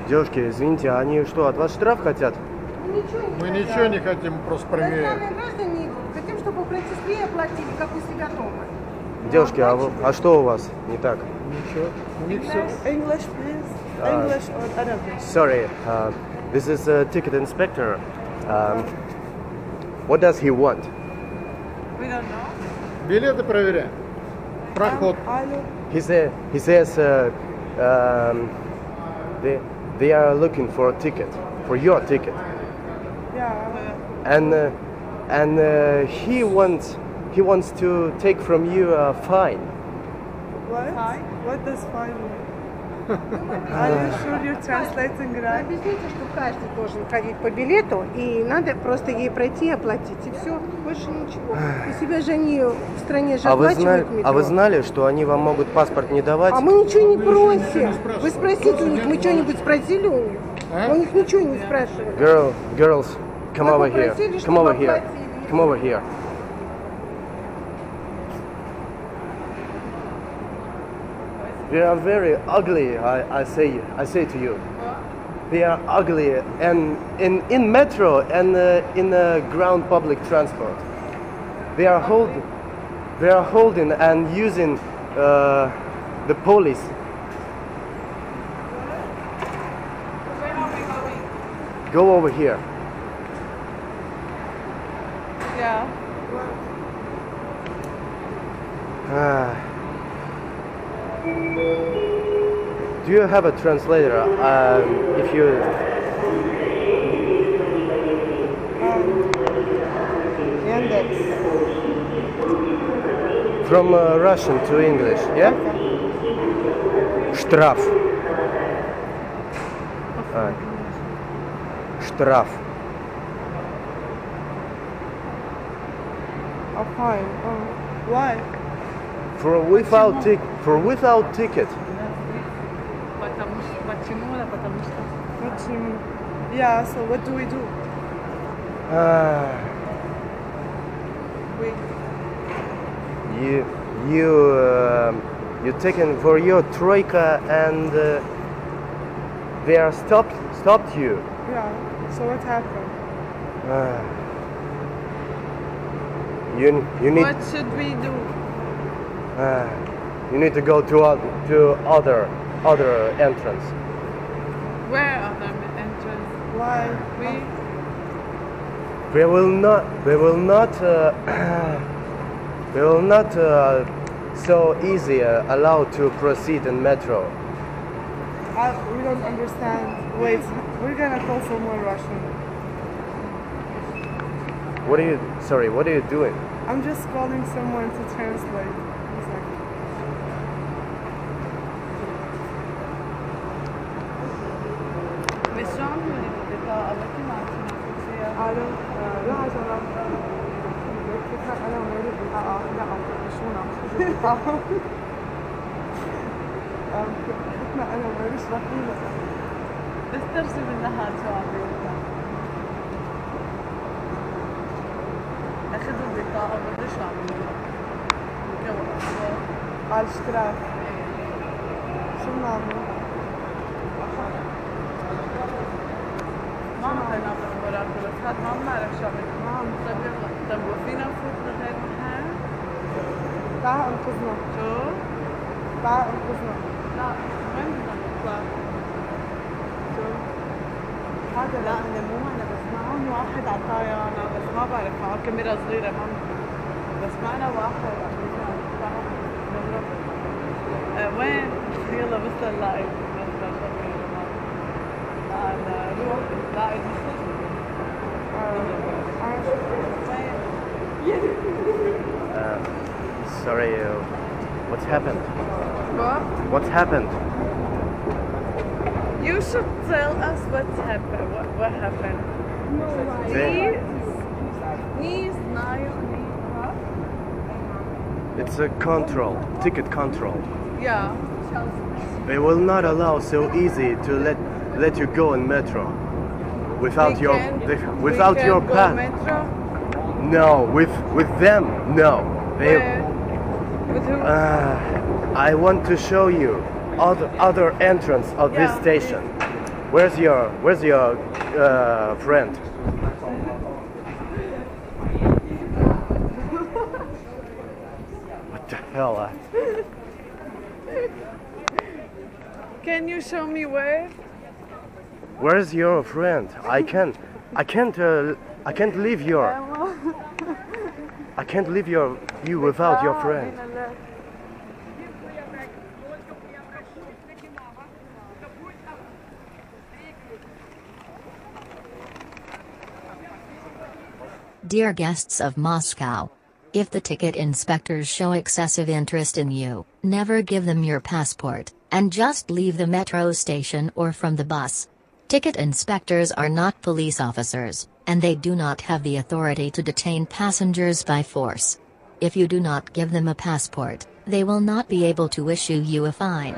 Девушки, извините, они что, от вас штраф хотят? Мы ничего не хотим, просто проверяем. Иностранные граждане хотим, чтобы платить быстрее оплатили, как у себя дома. Девушки, а что у вас не так? Ничего, у них все. English, please. English or Arabic? Sorry, this is a ticket inspector. What does he want? We don't know. Билеты проверяем. Проход. Алло. He says they are looking for a ticket, for your ticket, Yeah. and he wants to take from you a fine. What? Fine? What does fine mean? Are you sure you're translating right? Объясните, что каждый должен ходить по билету, и надо просто ей пройти и оплатить, и все, больше ничего. У себя же они в стране же оплачивают метро. А вы знали, что они вам могут паспорт не давать? А мы ничего не просим. Вы спросите у них, мы что-нибудь спросили у них? У них ничего не спрашивали. Girls, come Мы over here. попросили, Come чтобы over here. оплатили. Come over here. They are very ugly. I say to you. They are ugly, and in metro and in ground public transport. They are holding and using the police. Go over here. Yeah. Do you have a translator? If you Yandex. from Russian to English, yeah? Штраф. Штраф. Oh, fine. Oh. Why? For without ticket. What do you mean? Yeah, so what do we do? We You taken for your troika and they are stopped you. Yeah. So what happened? You need What should we do? you need to go to other entrance. Where other entrance? Why? They will not so easy allow to proceed in metro. We don't understand. Wait, we're gonna call someone Russian. What are you doing? I'm just calling someone to translate. One second. Allo, لا عجلة. أنا ومالي بالبطاقة. لا شونا شو البطاقة؟ حكنا أنا ومالي اشرحي لنا. استرسل منها جوابي. أخذ البطاقة بديش أعمل. على الاشتراك. شو بنعمل؟ ما عطينا بالمباراة بس هاد ما بنعرف شو عم نعمل. طيب يلا، طيب وفينا نفوت لغير محل؟ تعال انقذنا. شو؟ تعال انقذنا. لا، وين بدنا نطلع؟ شو؟ هذا لا أنا مو أنا بس معهم واحد عطايا أنا بس ما بعرف معه كاميرا صغيرة ما بس معنا واحد عم يطلع. وين؟ يلا بس نلاقي. Sorry, what's happened? What? What's happened? You should tell us what's happened. What happened? Не знаю. It's a ticket control. Yeah. They will not allow so easy to let you go in metro without your pass. Metro? No, with them, no. Where? With who? I want to show you other entrance of this station. Where's your friend? What the hell? Can you show me where? Where's your friend? I can't leave you without your friend. Dear guests of Moscow, if the ticket inspectors show excessive interest in you, never give them your passport, and just leave the metro station or from the bus. Ticket inspectors are not police officers, and they do not have the authority to detain passengers by force. If you do not give them a passport, they will not be able to issue you a fine.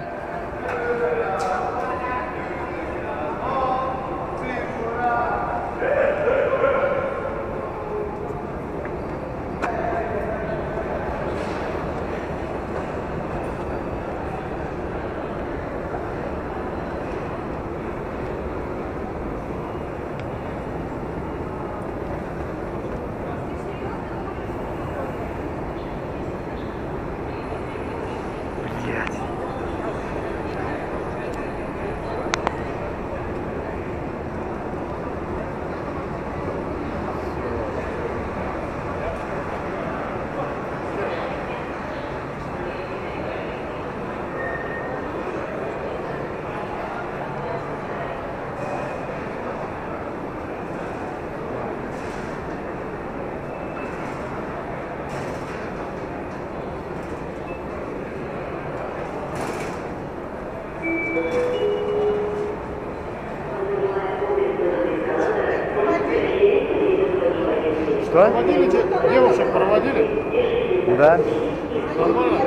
Что? Проводили девушек, проводили? Да? Нормально?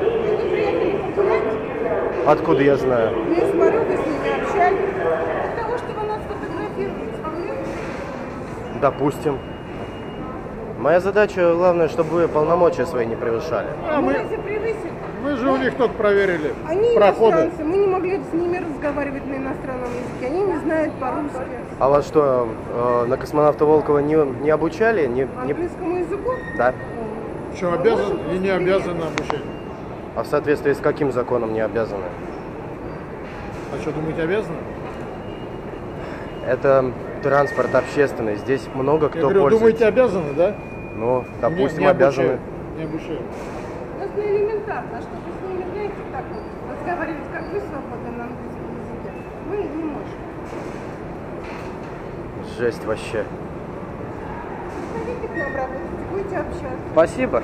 Откуда я знаю? Мы с Марокко с ними общались. Для того, чтобы нас фотографировать. Допустим. Моя задача, главное, чтобы вы полномочия свои не превышали. А Мы мы, разве превысили? мы же у них только проверили Они проходы. иностранцы, мы не могли с ними разговаривать на иностранном языке. Они не знают по-русски. А вас что, на космонавта Волкова не обучали? Английскому языку? Да. Что, обязан и не обязан на обучение? А в соответствии с каким законом не обязаны? А что, думаете, обязаны? Это транспорт общественный. Здесь много Я кто говорю, пользуется. думаете, обязаны, да? Ну, допустим, не обязаны. обучают. Не обучают. Просто элементарно, чтобы с ними, знаете, так вот разговаривать, как вы свободно на английском языке. Мы не можем. Жесть вообще. Приходите к нам работать, будете общаться. Спасибо.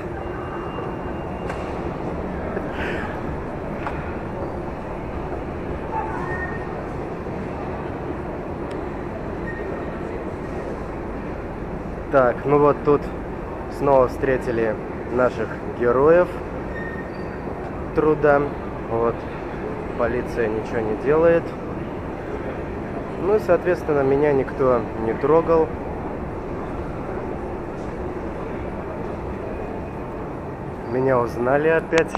Так, ну вот тут снова встретили наших героев труда. Вот. Полиция ничего не делает. Ну и, соответственно, меня никто не трогал. Меня узнали опять.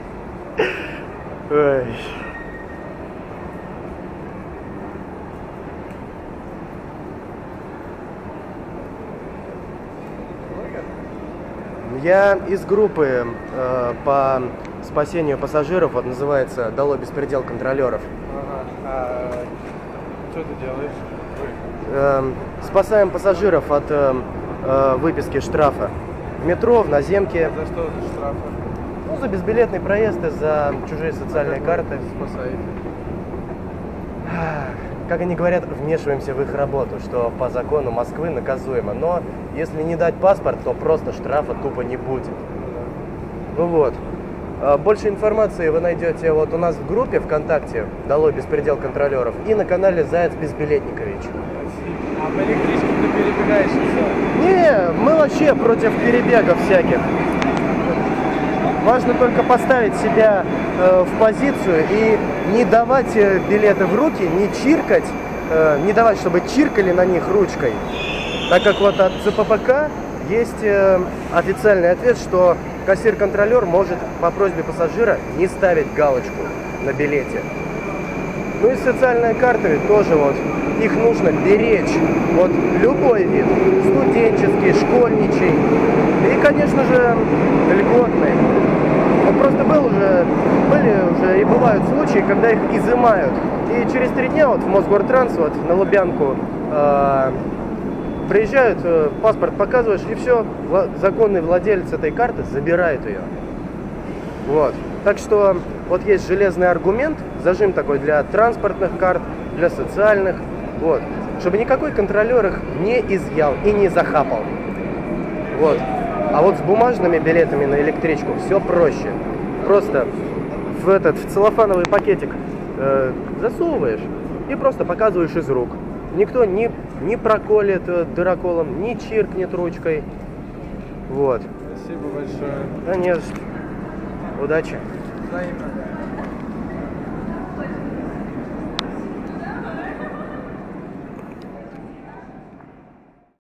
Ой. Я из группы по спасению пассажиров, вот называется «Дало беспредел контролеров». Что ты делаешь? Спасаем пассажиров от выписки штрафа. В метро, в наземке. За что за штрафы? Ну, за безбилетный проезд и за чужие социальные карты. Спасаете. Как они говорят, вмешиваемся в их работу, что по закону Москвы наказуемо. Но если не дать паспорт, то просто штрафа тупо не будет. Ну вот. Больше информации вы найдете вот у нас в группе ВКонтакте «Дало беспредел контролеров» и на канале Заяц Безбилетникович. А по электричке ты перебегаешь и все? Не, мы вообще против перебегов всяких. Важно только поставить себя в позицию и не давать билеты в руки, не чиркать, не давать, чтобы чиркали на них ручкой. Так как вот от ЦППК есть официальный ответ, что кассир-контролер может по просьбе пассажира не ставить галочку на билете. Ну и социальные карты тоже вот, их нужно беречь. Вот любой вид, студенческий, школьничий и, конечно же, льготный. Вот просто были уже и бывают случаи, когда их изымают. И через 3 дня вот в Мосгортранс, вот на Лубянку, приезжают, паспорт показываешь, и все, законный владелец этой карты забирает ее. Вот. Так что вот есть железный аргумент, зажим такой для транспортных карт, для социальных, вот, чтобы никакой контролер их не изъял и не захапал. Вот. А вот с бумажными билетами на электричку все проще. Просто в целлофановый пакетик засовываешь и просто показываешь из рук. Никто не проколет дыроколом, не чиркнет ручкой. Вот. Спасибо большое. Да не за что. Удачи. Взаимно.